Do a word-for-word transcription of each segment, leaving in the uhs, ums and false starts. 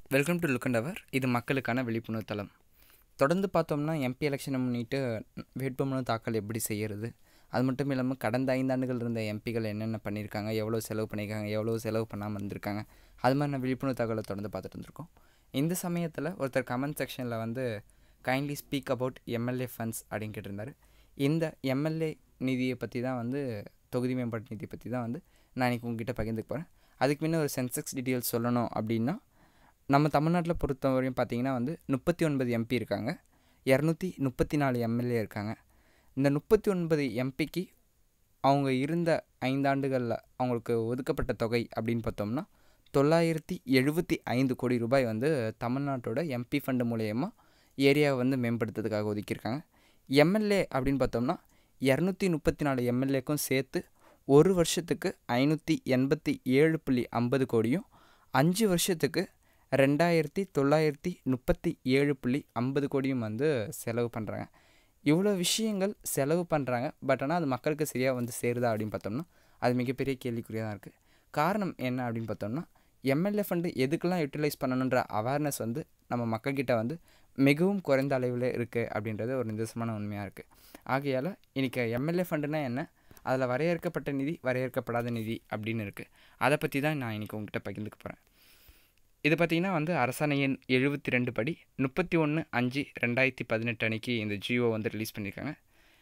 Welcome to look and our. இது மக்களுக்கான விழிப்புணர்வு தளம். தொடர்ந்து பார்த்தோம்னா எம்பி எலெக்ஷனை முன்னிட்டு வேட்புமனு தாக்கல் எப்படி செய்கிறது, அது மட்டும் இல்லாமல் கடந்த ஐந்தாண்டுகள் இருந்த எம்பிகள் என்னென்ன பண்ணியிருக்காங்க, எவ்வளோ செலவு பண்ணியிருக்காங்க, எவ்வளோ செலவு பண்ணாமல் இருந்திருக்காங்க, அது மாதிரி விழிப்புணர்வு தகவலை தொடர்ந்து பார்த்துட்டு இருந்திருக்கோம். இந்த சமயத்தில் ஒருத்தர் கமெண்ட் செக்ஷனில் வந்து kindly speak about MLA funds அப்படின்னு கேட்டிருந்தார். இந்த எம்எல்ஏ நிதியை பற்றி தான் வந்து தொகுதி மேம்பாட்டு நிதியை பற்றி தான் வந்து நான் இன்றைக்கி உங்ககிட்ட பகிர்ந்துக்க போகிறேன். அதுக்கு முன்னே ஒரு சென்செக்ஸ் டீட்டெயில்ஸ் சொல்லணும் அப்படின்னா, நம்ம தமிழ்நாட்டில் பொறுத்த வரையும் பார்த்திங்கன்னா வந்து முப்பத்தி ஒன்பது எம்பி இருக்காங்க, இரநூத்தி முப்பத்தி நாலு எம்எல்ஏ இருக்காங்க. இந்த முப்பத்தி ஒன்பது எம்பிக்கு அவங்க இருந்த ஐந்தாண்டுகளில் அவங்களுக்கு ஒதுக்கப்பட்ட தொகை அப்படின்னு பார்த்தோம்னா தொள்ளாயிரத்தி எழுபத்தி ஐந்து கோடி ரூபாய் வந்து தமிழ்நாட்டோட எம்பி ஃபண்டு மூலயமா ஏரியாவை வந்து மேம்படுத்துறதுக்காக ஒதுக்கியிருக்காங்க. எம்எல்ஏ அப்படின்னு பார்த்தோம்னா இரநூத்தி முப்பத்தி நாலு எம்எல்ஏக்கும் சேர்த்து ஒரு வருஷத்துக்கு ஐநூற்றி எண்பத்தி ஏழு புள்ளி ஐம்பது கோடியும் அஞ்சு வருஷத்துக்கு ரெண்டாயிரத்தி தொள்ளாயிரத்தி முப்பத்தி ஏழு புள்ளி ஐம்பது கோடியும் வந்து செலவு பண்ணுறாங்க. இவ்வளோ விஷயங்கள் செலவு பண்ணுறாங்க. பட் ஆனால் அது மக்களுக்கு சரியாக வந்து சேருதா அப்படின்னு பார்த்தோம்னா அது மிகப்பெரிய கேள்விக்குறியாக தான் இருக்குது. காரணம் என்ன அப்படின்னு பார்த்தோம்னா, எம்எல்ஏ ஃபண்டு எதுக்கெல்லாம் யூட்டிலைஸ் பண்ணணுன்ற அவேர்னஸ் வந்து நம்ம மக்கள்கிட்ட வந்து மிகவும் குறைந்த அளவில் இருக்குது அப்படின்றது ஒரு நிதர்சனமான உண்மையாக இருக்குது. ஆகையால் இன்றைக்கி எம்எல்ஏ ஃபண்டுனா என்ன, அதில் வரையறுக்கப்பட்ட நிதி, வரையறுக்கப்படாத நிதி அப்படின்னு இருக்குது. அதை பற்றி தான் நான் இன்றைக்கி உங்கள்கிட்ட பகிர்ந்துக்க போகிறேன். இது பார்த்திங்கன்னா வந்து அரசாணை எண் எழுபத்தி ரெண்டு படி முப்பத்தி ஒன்று அஞ்சு ரெண்டாயிரத்தி பதினெட்டு அன்றைக்கி இந்த ஜியோ வந்து ரிலீஸ் பண்ணியிருக்காங்க.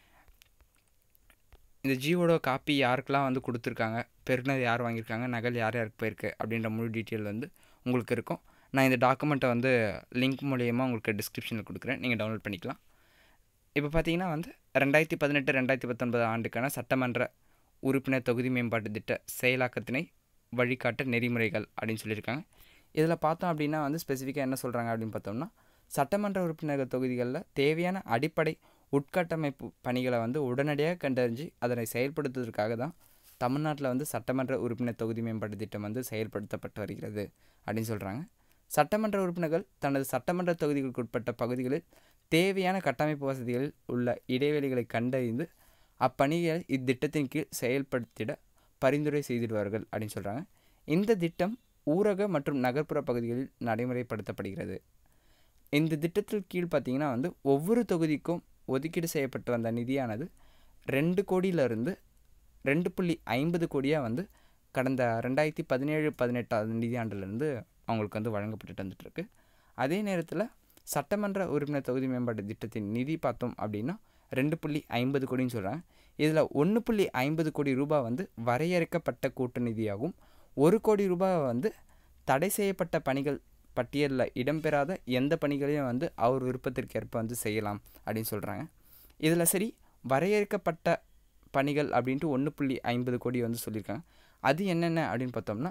இந்த ஜியோட காப்பி யாருக்கெல்லாம் வந்து கொடுத்துருக்காங்க, பெருனர் யார் வாங்கியிருக்காங்க, நகல் யார் யாருக்கு போயிருக்கு அப்படின்ற முழு டீட்டெயில் வந்து உங்களுக்கு இருக்கும். நான் இந்த டாக்குமெண்ட்டை வந்து லிங்க் மூலயமா உங்களுக்கு டிஸ்கிரிப்ஷனில் கொடுக்குறேன், நீங்கள் டவுன்லோட் பண்ணிக்கலாம். இப்போ பார்த்திங்கன்னா வந்து ரெண்டாயிரத்தி பதினெட்டு ரெண்டாயிரத்தி பத்தொன்பது ஆண்டுக்கான சட்டமன்ற உறுப்பினர் தொகுதி மேம்பாட்டு திட்ட செயலாக்கத்தினை வழிகாட்ட நெறிமுறைகள் அப்படின்னு சொல்லியிருக்காங்க. இதில் பார்த்தோம் அப்படின்னா வந்து ஸ்பெசிஃபிக்காக என்ன சொல்கிறாங்க அப்படின்னு பார்த்தோம்னா, சட்டமன்ற உறுப்பினர்கள் தொகுதிகளில் தேவையான அடிப்படை உட்கட்டமைப்பு பணிகளை வந்து உடனடியாக கண்டறிஞ்சு அதனை செயல்படுத்துவதற்காக தான் தமிழ்நாட்டில் வந்து சட்டமன்ற உறுப்பினர் தொகுதி மேம்பாட்டு திட்டம் வந்து செயல்படுத்தப்பட்டு வருகிறது அப்படின்னு சொல்கிறாங்க. சட்டமன்ற உறுப்பினர்கள் தனது சட்டமன்ற தொகுதிகளுக்கு உட்பட்ட பகுதிகளில் தேவையான கட்டமைப்பு வசதிகளில் உள்ள இடைவெளிகளை கண்டறிந்து அப்பணிகளை இத்திட்டத்தின் கீழ் செயல்படுத்திட பரிந்துரை செய்திடுவார்கள் அப்படின்னு சொல்கிறாங்க. இந்த திட்டம் ஊரக மற்றும் நகர்ப்புற பகுதிகளில் நடைமுறைப்படுத்தப்படுகிறது. இந்த திட்டத்தில் கீழ் பார்த்திங்கன்னா வந்து ஒவ்வொரு தொகுதிக்கும் ஒதுக்கீடு செய்யப்பட்டு வந்த நிதியானது ரெண்டு கோடியிலிருந்து ரெண்டு புள்ளி ஐம்பது கோடியாக வந்து கடந்த ரெண்டாயிரத்தி பதினேழு பதினெட்டாவது நிதியாண்டிலிருந்து அவங்களுக்கு வந்து வழங்கப்பட்டு வந்துட்டுருக்கு. அதே நேரத்தில் சட்டமன்ற உறுப்பினர் தொகுதி மேம்பாட்டு திட்டத்தின் நிதி பார்த்தோம் அப்படின்னா ரெண்டு புள்ளி ஐம்பது கோடின்னு சொல்கிறாங்க. இதில் ஒன்று புள்ளி ஐம்பது கோடி ரூபாய் வந்து வரையறுக்கப்பட்ட கூட்டு நிதியாகும். ஒரு கோடி ரூபாய் வந்து தடை செய்யப்பட்ட பணிகள் பட்டியலில் இடம்பெறாத எந்த பணிகளையும் வந்து அவர் விருப்பத்திற்கேற்ப வந்து செய்யலாம் அப்படின்னு சொல்கிறாங்க. இதில் சரி, வரையறுக்கப்பட்ட பணிகள் அப்படின்ட்டு ஒன்று புள்ளி ஐம்பது கோடி வந்து சொல்லியிருக்காங்க. அது என்னென்ன அப்படின்னு பார்த்தோம்னா,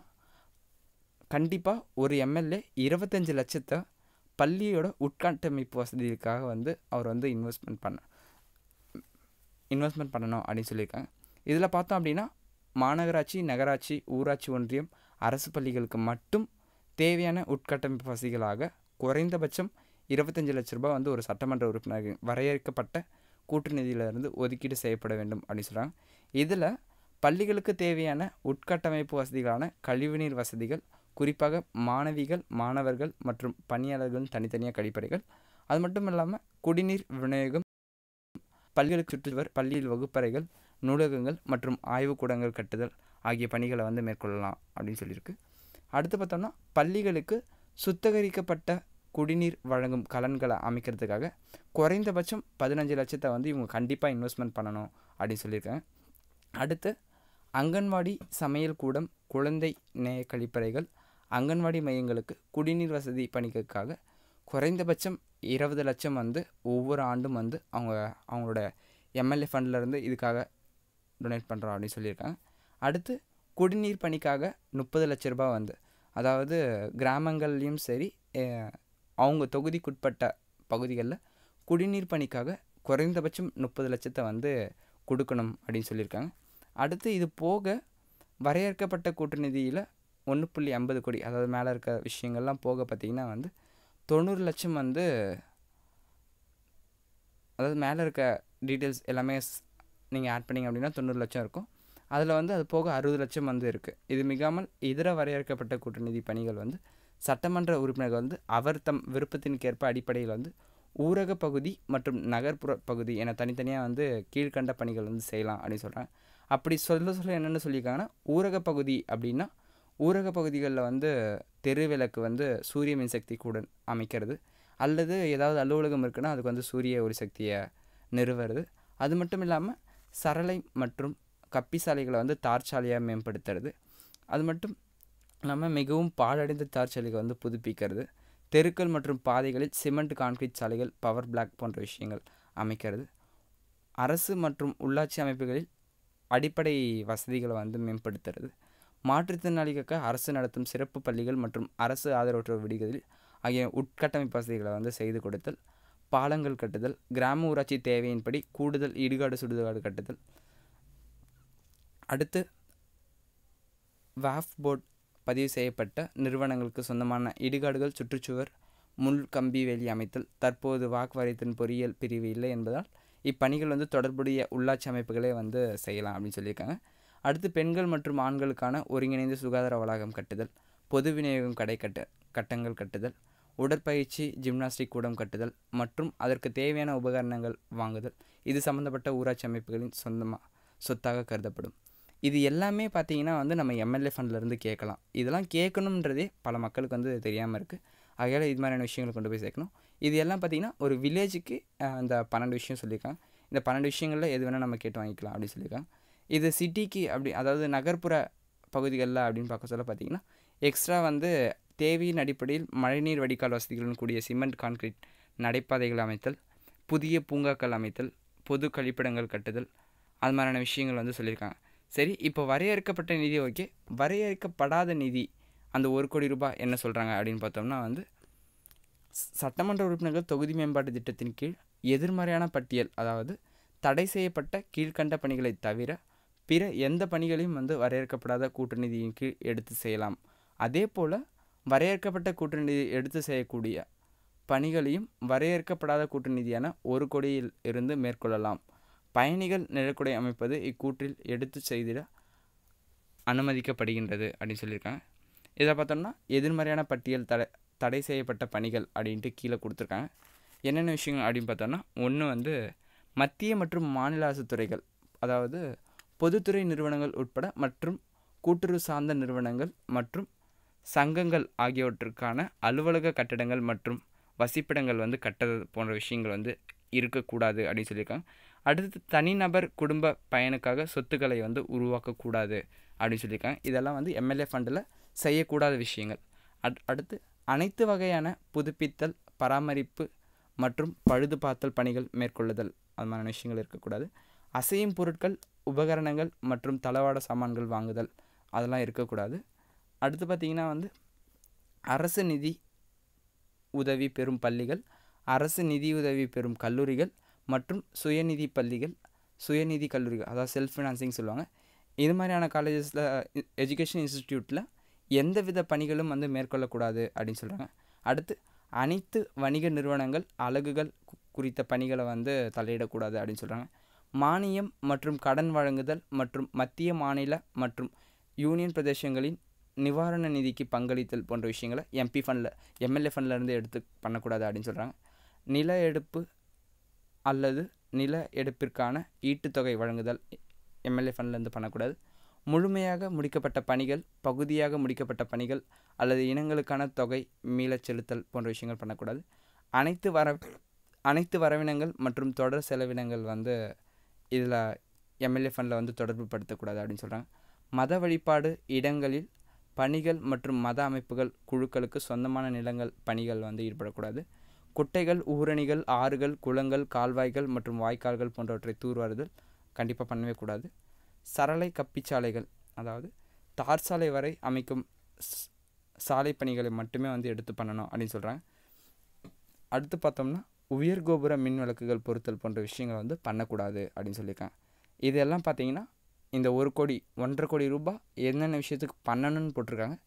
கண்டிப்பாக ஒரு எம்எல்ஏ இருபத்தஞ்சி லட்சத்தை பள்ளியோட உட்கட்டமைப்பு வசதிகளுக்காக வந்து அவர் வந்து இன்வெஸ்ட்மெண்ட் பண்ண இன்வெஸ்ட்மெண்ட் பண்ணணும் அப்படின்னு சொல்லியிருக்காங்க. இதில் பார்த்தோம் அப்படின்னா மாநகராட்சி, நகராட்சி, ஊராட்சி ஒன்றியம், அரசு பள்ளிகளுக்கு மட்டும் தேவையான உட்கட்டமைப்பு வசதிகளாக குறைந்தபட்சம் இருபத்தஞ்சி லட்ச ரூபாய் வந்து ஒரு சட்டமன்ற உறுப்பினர் வரையறுக்கப்பட்ட கூட்டு நிதியிலிருந்து ஒதுக்கீடு செய்யப்பட வேண்டும் அப்படின்னு சொல்கிறாங்க. இதில் பள்ளிகளுக்கு தேவையான உட்கட்டமைப்பு வசதிகளான கழிவுநீர் வசதிகள், குறிப்பாக மாணவிகள், மாணவர்கள் மற்றும் பணியாளர்கள் தனித்தனியாக கழிப்பறைகள், அது மட்டும் இல்லாமல் குடிநீர் விநியோகம், பள்ளிகளுக்கு சுற்றுவர், பள்ளியில் வகுப்பறைகள், நூலகங்கள் மற்றும் ஆய்வுக்கூடங்கள் கட்டுதல் ஆகிய பணிகளை வந்து மேற்கொள்ளலாம் அப்படின்னு சொல்லியிருக்கு. அடுத்து பார்த்தோம்னா, பள்ளிகளுக்கு சுத்திகரிக்கப்பட்ட குடிநீர் வழங்கும் கலன்களை அமைக்கிறதுக்காக குறைந்தபட்சம் பதினஞ்சு லட்சத்தை வந்து இவங்க கண்டிப்பாக இன்வெஸ்ட்மெண்ட் பண்ணணும் அப்படின்னு சொல்லியிருக்காங்க. அடுத்து அங்கன்வாடி, சமையல் கூடம், குழந்தை நேய கழிப்பறைகள், அங்கன்வாடி மையங்களுக்கு குடிநீர் வசதி பணிகளுக்காக குறைந்தபட்சம் இருபது லட்சம் வந்து ஒவ்வொரு ஆண்டும் வந்து அவங்க அவங்களோட எம்எல்ஏ ஃபண்ட்லேருந்து இதுக்காக டொனேட் பண்ணுறோம் அப்படின்னு சொல்லியிருக்காங்க. அடுத்து குடிநீர் பணிக்காக முப்பது லட்ச ரூபாய் வந்து, அதாவது கிராமங்கள்லேயும் சரி அவங்க தொகுதிக்குட்பட்ட பகுதிகளில் குடிநீர் பணிக்காக குறைந்தபட்சம் முப்பது லட்சத்தை வந்து கொடுக்கணும் அப்படின்னு சொல்லியிருக்காங்க. அடுத்து இது போக வரையறுக்கப்பட்ட கூட்டு நிதியில் ஒன்று புள்ளி ஐம்பது கோடி, அதாவது மேலே இருக்க விஷயங்கள்லாம் போக பார்த்திங்கன்னா வந்து தொண்ணூறு லட்சம் வந்து, அதாவது மேலே இருக்க டீட்டெயில்ஸ் எல்லாமே நீங்கள் ஆட் பண்ணிங்க அப்படின்னா தொண்ணூறு லட்சம் இருக்கும். அதில் வந்து அது போக அறுபது லட்சம் வந்து இருக்குது. இது மிகாமல் இதர வரையறுக்கப்பட்ட கூட்டு நிதி பணிகள் வந்து சட்டமன்ற உறுப்பினர்கள் வந்து அவர் தம் விருப்பத்திற்கேற்ப அடிப்படையில் வந்து ஊரக பகுதி மற்றும் நகர்ப்புற பகுதி என தனித்தனியாக வந்து கீழ்கண்ட பணிகள் வந்து செய்யலாம் அப்படின்னு சொல்கிறாங்க. அப்படி சொல்ல சொல்ல என்னென்னு சொல்லியிருக்காங்கன்னா, ஊரக பகுதி அப்படின்னா ஊரக பகுதிகளில் வந்து தெரு விளக்கு வந்து சூரிய மின்சக்தி கூட அமைக்கிறது, அல்லது ஏதாவது அலுவலகம் இருக்குன்னா அதுக்கு வந்து சூரிய ஒரு சக்தியை நிறுவுறது. அது மட்டும் இல்லாமல் சரளை மற்றும் கப்பி சாலைகளை வந்து தார் சாலையாக மேம்படுத்துறது. அது மட்டும் இல்லாமல் மிகவும் பாழடைந்த தார் சாலைகளை வந்து புதுப்பிக்கிறது. தெருக்கள் மற்றும் பாதைகளில் சிமெண்ட் கான்கிரீட் சாலைகள், பவர் பிளாக் போன்ற விஷயங்கள் அமைக்கிறது. அரசு மற்றும் உள்ளாட்சி அமைப்புகளில் அடிப்படை வசதிகளை வந்து மேம்படுத்துறது. மாற்றுத்திறனாளிகளுக்கு அரசு நடத்தும் சிறப்பு பள்ளிகள் மற்றும் அரசு ஆதரவற்றோர் விடுதிகளில் ஆகிய உட்கட்டமைப்பு வசதிகளை வந்து செய்து கொடுத்தல். பாலங்கள் கட்டுதல். கிராம ஊராட்சி தேவையின்படி கூடுதல் இடுகாடு சுடுகாடு கட்டுதல். அடுத்து வாஃப் போர்ட் பதிவு செய்யப்பட்ட நிறுவனங்களுக்கு சொந்தமான இடுகாடுகள் சுற்றுச்சுவர் முள் கம்பி வேலி அமைத்தல். தற்போது வாக்கு வாரியத்தின் பொறியியல் பிரிவு இல்லை என்பதால் இப்பணிகள் வந்து தொடர்புடைய உள்ளாட்சி அமைப்புகளே வந்து செய்யலாம் அப்படின்னு சொல்லியிருக்காங்க. அடுத்து பெண்கள் மற்றும் ஆண்களுக்கான ஒருங்கிணைந்த சுகாதார வளாகம் கட்டுதல். பொது விநியோகம் கடை கட்ட கட்டங்கள் கட்டுதல். உடற்பயிற்சி ஜிம்னாஸ்டிக் கூடம் கட்டுதல் மற்றும் அதற்கு தேவையான உபகரணங்கள் வாங்குதல். இது சம்மந்தப்பட்ட ஊராட்சி அமைப்புகளின் சொந்தமாக சொத்தாக கருதப்படும். இது எல்லாமே பார்த்திங்கன்னா வந்து நம்ம எம்எல்ஏ ஃபண்ட்லேருந்து கேட்கலாம். இதெல்லாம் கேட்கணுன்றதே பல மக்களுக்கு வந்து தெரியாமல் இருக்குது. ஆகையால் இது மாதிரியான விஷயங்களை கொண்டு போய் சேர்க்கணும். இது எல்லாம் பார்த்திங்கன்னா ஒரு வில்லேஜுக்கு இந்த பன்னெண்டு விஷயம் சொல்லியிருக்காங்க. இந்த பன்னெண்டு விஷயங்களில் எது வேணால் நம்ம கேட்டு வாங்கிக்கலாம் அப்படின்னு சொல்லியிருக்காங்க. இது சிட்டிக்கு அப்படி அதாவது நகர்ப்புற பகுதிகளில் அப்படின்னு பார்க்க சொல்ல பார்த்திங்கன்னா எக்ஸ்ட்ரா வந்து தேவையின் அடிப்படையில் மழைநீர் வடிகால் வசதிகளுடன் கூடிய சிமெண்ட் கான்கிரீட் நடைபாதைகள் அமைத்தல், புதிய பூங்காக்கள் அமைத்தல், பொது கழிப்பிடங்கள் கட்டுதல், அது மாதிரியான விஷயங்கள் வந்து சொல்லியிருக்காங்க. சரி, இப்போ வரையறுக்கப்பட்ட நிதி ஓகே, வரையறுக்கப்படாத நிதி அந்த ஒரு கோடி ரூபாய் என்ன சொல்கிறாங்க அப்படின்னு பார்த்தோம்னா வந்து சட்டமன்ற உறுப்பினர்கள் தொகுதி மேம்பாட்டு திட்டத்தின் கீழ் எதிர்மறையான பட்டியல், அதாவது தடை செய்யப்பட்ட கீழ்கண்ட பணிகளை தவிர பிற எந்த பணிகளையும் வந்து வரையறுக்கப்படாத கூட்டு நிதியின் கீழ் எடுத்து செய்யலாம். அதே போல் வரையறுக்கப்பட்ட கூட்டு நிதி எடுத்து செய்யக்கூடிய பணிகளையும் வரையறுக்கப்படாத கூட்டு நிதியான ஒரு கோடியில் இருந்து மேற்கொள்ளலாம். பயணிகள் நிழற்குடை அமைப்பது இக்கூற்றில் எடுத்து செய்திட அனுமதிக்கப்படுகின்றது அப்படின்னு சொல்லியிருக்காங்க. இதை பார்த்தோம்னா எதிர்மறையான பட்டியல் தடை தடை செய்யப்பட்ட பணிகள் அப்படின்ட்டு கீழே கொடுத்துருக்காங்க. என்னென்ன விஷயங்கள் அப்படின்னு பார்த்தோம்னா, ஒன்று வந்து மத்திய மற்றும் மாநில அரசு துறைகள், அதாவது பொதுத்துறை நிறுவனங்கள் உட்பட மற்றும் கூட்டுறவு சார்ந்த நிறுவனங்கள் மற்றும் சங்கங்கள் ஆகியவற்றுக்கான அலுவலக கட்டடங்கள் மற்றும் வசிப்பிடங்கள் வந்து கட்டது போன்ற விஷயங்கள் வந்து இருக்கக்கூடாது அப்படின்னு சொல்லியிருக்காங்க. அடுத்து தனிநபர் குடும்ப பயனுக்காக சொத்துக்களை வந்து உருவாக்கக்கூடாது அப்படின்னு சொல்லியிருக்காங்க. இதெல்லாம் வந்து எம்எல்ஏ ஃபண்டில் செய்யக்கூடாத விஷயங்கள். அட் அடுத்து அனைத்து வகையான புதுப்பித்தல், பராமரிப்பு மற்றும் பழுது பார்த்தல் பணிகள் மேற்கொள்ளுதல், அது மாதிரியான விஷயங்கள் இருக்கக்கூடாது. அசையும் பொருட்கள், உபகரணங்கள் மற்றும் தளவாட சாமான்கள் வாங்குதல், அதெல்லாம் இருக்கக்கூடாது. அடுத்து பார்த்திங்கன்னா வந்து அரசு நிதி உதவி பெறும் பள்ளிகள், அரசு நிதி உதவி பெறும் கல்லூரிகள் மற்றும் சுயநிதி பள்ளிகள், சுயநிதி கல்லூரிகள், அதாவது செல்ஃப் ஃபினான்சிங் சொல்லுவாங்க. இது மாதிரியான காலேஜஸில், எஜுகேஷன் இன்ஸ்டிடியூட்டில் எந்தவித பணிகளும் வந்து மேற்கொள்ளக்கூடாது அப்படின்னு சொல்கிறாங்க. அடுத்து அனைத்து வணிக நிறுவனங்கள் அலகுகள் குறித்த பணிகளை வந்து தலையிடக்கூடாது அப்படின்னு சொல்கிறாங்க. மானியம் மற்றும் கடன் வழங்குதல் மற்றும் மத்திய மாநில மற்றும் யூனியன் பிரதேசங்களின் நிவாரண நிதிக்கு பங்களித்தல் போன்ற விஷயங்களை எம்பி ஃபண்டில் எம்எல்ஏ ஃபண்ட்லேருந்து எடுத்து பண்ணக்கூடாது அப்படின்னு சொல்கிறாங்க. நில எடுப்பு அல்லது நில எடுப்பிற்கான ஈட்டுத்தொகை வழங்குதல் எம்எல்ஏ ஃபண்ட்லேருந்து பண்ணக்கூடாது. முழுமையாக முடிக்கப்பட்ட பணிகள், பகுதியாக முடிக்கப்பட்ட பணிகள் அல்லது இனங்களுக்கான தொகை மீளச் செலுத்தல் போன்ற விஷயங்கள் பண்ணக்கூடாது. அனைத்து வர அனைத்து வரவினங்கள் மற்றும் தொடர் செலவினங்கள் வந்து இதில் எம்எல்ஏ ஃபண்டில் வந்து தொடர்பு படுத்தக்கூடாது அப்படின்னு சொல்கிறாங்க. மத வழிபாடு இடங்களில் பணிகள் மற்றும் மத அமைப்புகள் குழுக்களுக்கு சொந்தமான நிலங்கள் பணிகள் வந்து ஈடுபடக்கூடாது. குட்டைகள், ஊரணிகள், ஆறுகள், குளங்கள், கால்வாய்கள் மற்றும் வாய்க்கால்கள் போன்றவற்றை தூர்வாருதல் கண்டிப்பாக பண்ணவே கூடாது. சரளை கப்பிச்சாலைகள், அதாவது தார் சாலை வரை அமைக்கும் சாலை பணிகளை மட்டுமே வந்து எடுத்து பண்ணணும் அப்படின்னு சொல்கிறாங்க. அடுத்து பார்த்தோம்னா உயர் கோபுர மின் விளக்குகள் பொருத்தல் போன்ற விஷயங்களை வந்து பண்ணக்கூடாது அப்படின்னு சொல்லியிருக்காங்க. இதெல்லாம் பார்த்தீங்கன்னா இந்த ஒரு கோடி ஒன்றரை கோடி ரூபாய் என்னென்ன விஷயத்துக்கு பண்ணணும்னு போட்டிருக்காங்க.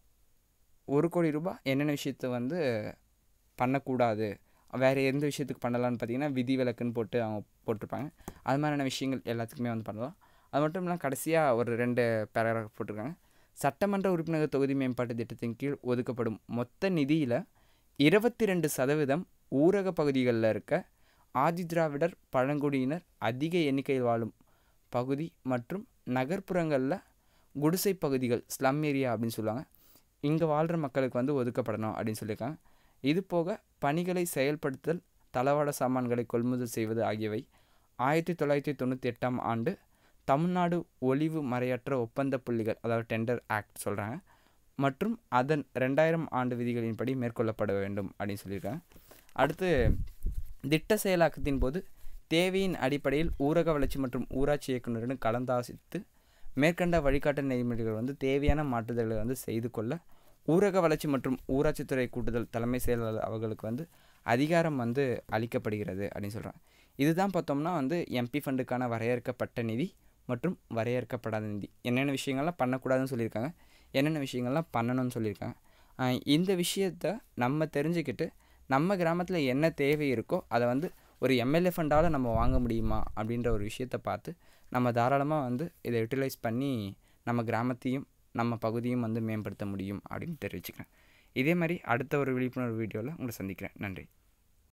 ஒரு கோடி ரூபாய் என்னென்ன விஷயத்தை வந்து பண்ணக்கூடாது, வேறு எந்த விஷயத்துக்கு பண்ணலான்னு பார்த்தீங்கன்னா விதி விலக்குன்னு போட்டு அவங்க போட்டிருப்பாங்க. அது மாதிரியான விஷயங்கள் எல்லாத்துக்குமே வந்து பண்ணலாம். அது மட்டும் இல்லாமல் கடைசியாக ஒரு ரெண்டு பேராகிராஃப் போட்டிருக்காங்க. சட்டமன்ற உறுப்பினர் தொகுதி மேம்பாட்டு திட்டத்தின் கீழ் ஒதுக்கப்படும் மொத்த நிதியில் இருபத்தி ரெண்டு சதவீதம் ஊரக பகுதிகளில் இருக்க ஆதிதிராவிடர் பழங்குடியினர் அதிக எண்ணிக்கையில் வாழும் பகுதி மற்றும் நகர்ப்புறங்களில் குடிசை பகுதிகள் ஸ்லம் ஏரியா அப்படின்னு சொல்லுவாங்க, இங்கே வாழ்கிற மக்களுக்கு வந்து ஒதுக்கப்படணும் அப்படின்னு சொல்லியிருக்காங்க. இது போக பணிகளை செயல்படுத்தல், தளவாட சாமான்களை கொள்முதல் செய்வது ஆகியவை ஆயிரத்தி தொள்ளாயிரத்தி தொண்ணூற்றி எட்டாம் ஆண்டு தமிழ்நாடு ஒளிவு மறையற்ற ஒப்பந்த புள்ளிகள் அதாவது டெண்டர் ஆக்ட் சொல்கிறாங்க மற்றும் அதன் ரெண்டாயிரம் ஆண்டு விதிகளின்படி மேற்கொள்ளப்பட வேண்டும் அப்படின்னு சொல்லியிருக்காங்க. அடுத்து திட்ட செயலாக்கத்தின் போது தேவையின் அடிப்படையில் ஊரக வளர்ச்சி மற்றும் ஊராட்சி இயக்குநருடன் கலந்தாசித்து மேற்கண்ட வழிகாட்டு நெறிமுறைகள் வந்து தேவையான மாற்றுதல்களை வந்து செய்து கொள்ள ஊரக வளர்ச்சி மற்றும் ஊராட்சித்துறை கூட்டுதல் தலைமை செயலாளர் அவர்களுக்கு வந்து அதிகாரம் வந்து அளிக்கப்படுகிறது அப்படின்னு சொல்கிறாங்க. இதுதான் பார்த்தோம்னா வந்து எம்பி ஃபண்டுக்கான வரையறுக்கப்பட்ட நிதி மற்றும் வரையறுக்கப்படாத நிதி, என்னென்ன விஷயங்கள்லாம் பண்ணக்கூடாதுன்னு சொல்லியிருக்காங்க, என்னென்ன விஷயங்கள்லாம் பண்ணணும்னு சொல்லியிருக்காங்க. இந்த விஷயத்தை நம்ம தெரிஞ்சுக்கிட்டு நம்ம கிராமத்தில் என்ன தேவை இருக்கோ அதை வந்து ஒரு எம்எல்ஏ ஃபண்டால் நம்ம வாங்க முடியுமா அப்படின்ற ஒரு விஷயத்தை பார்த்து நம்ம தாராளமாக வந்து இதை யூட்டிலைஸ் பண்ணி நம்ம கிராமத்தையும் நம்ம பகுதியும் வந்து மேம்படுத்த முடியும் அப்படின்னு தெரிவிச்சுக்கிறேன். இதே மாதிரி அடுத்த ஒரு விழிப்புணர்வு வீடியோவில் உங்களை சந்திக்கிறேன். நன்றி.